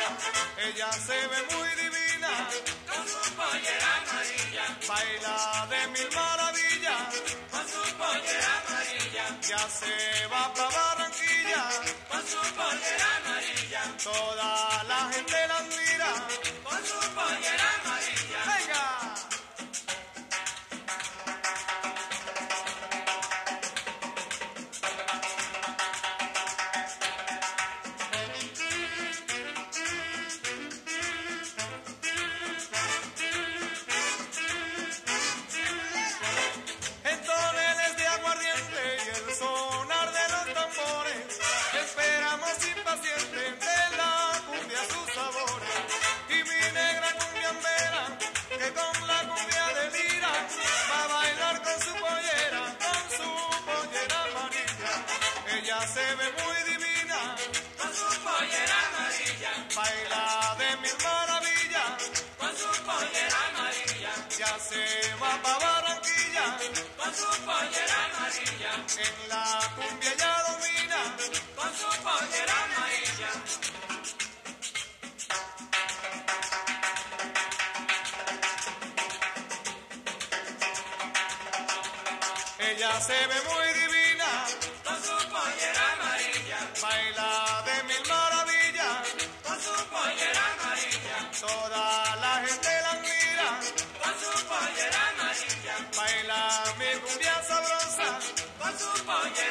Ella se ve muy divina con su pollera amarilla, baila de mil maravillas, con su pollera amarilla, ya se va pa' Barranquilla, con su pollera amarilla, toda la gente la admira, con su pollera amarilla. ¡venga! En toneles de aguardiente y el sonar de los tambores, esperamos impacientes de la cumbia sus sabores. Y mi negra cumbiambera, que con la cumbia delira, va a bailar con su pollera amarilla. Ella se ve muy divina, Con su pollera amarilla, baila de mil maravillas, con su pollera amarilla, ya se va pa' Barranquilla, con su pollera amarilla, en la cumbia ya domina. con su pollera amarilla. Ella se ve muy divina, Con su pollera amarilla, baila de mil maravillas, con su pollera amarilla, toda la gente la admira, con su pollera amarilla, baila mi cumbia sabrosa, con su pollera